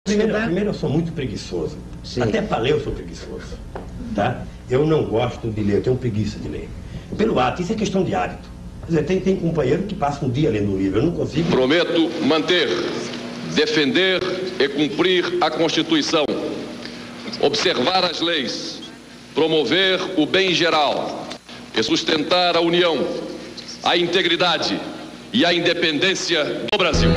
Primeiro, eu sou muito preguiçoso. Sim. Até para ler eu sou preguiçoso. Tá? Eu não gosto de ler, eu tenho preguiça de ler. Pelo hábito, isso é questão de hábito. Quer dizer, tem companheiro que passa um dia lendo um livro, eu não consigo. Prometo manter, defender e cumprir a Constituição, observar as leis, promover o bem geral e sustentar a união, a integridade e a independência do Brasil.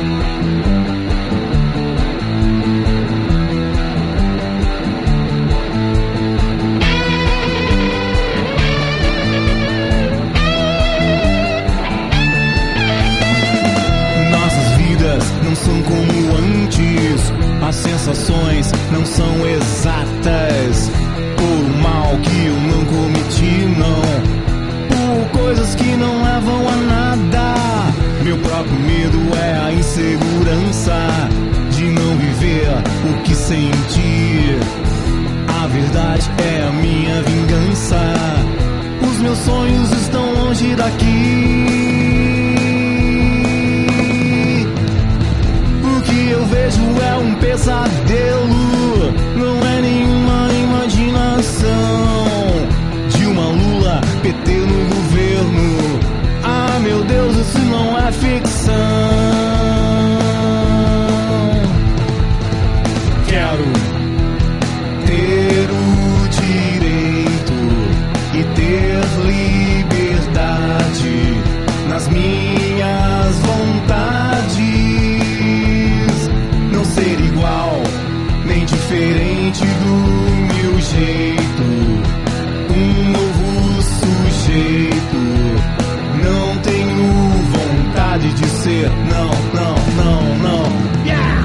Não são como antes, as sensações não são exatas. Por um mal que eu não cometi, não, por coisas que não levam a nada. Meu próprio medo é a insegurança de não viver o que senti. A verdade é a minha vingança. Os meus sonhos estão longe daqui. Eu vejo é um pesadelo, não é nenhuma imaginação de uma Lula PT no governo. Ah, meu Deus, isso não é ficção. Quero ter o direito e ter liberdade nas minhas vontades. Ser igual, nem diferente do meu jeito. Um novo sujeito. Não tenho vontade de ser. Não, não, não, não. Yeah!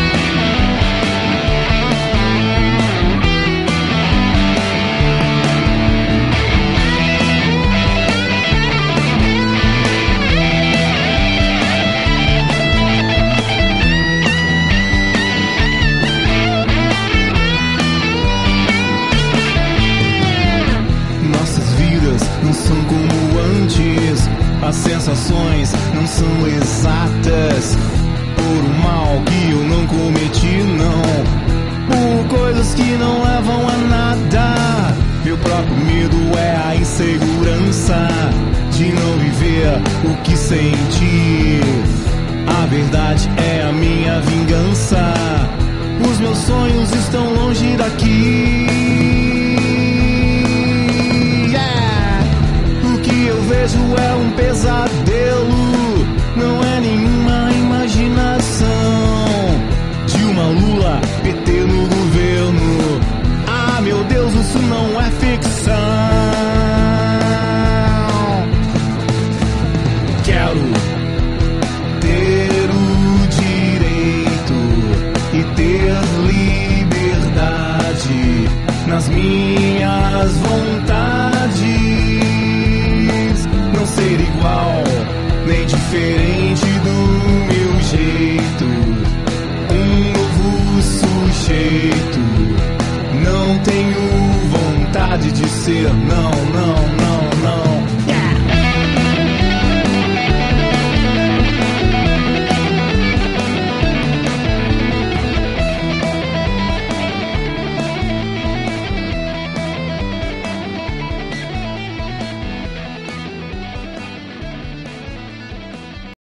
Não são como antes, as sensações não são exatas. Por um mal que eu não cometi, não, por coisas que não levam a nada. Meu próprio medo é a insegurança de não viver o que senti. A verdade é a minha vingança. Os meus sonhos estão longe daqui. Eu vejo é um pesadelo, não é nenhuma imaginação de uma Lula PT no governo. Ah, meu Deus, isso não é ficção. Quero ter o direito e ter liberdade nas minhas vontades. Não ser igual, nem diferente do meu jeito. Um novo sujeito. Não tenho vontade de ser, não.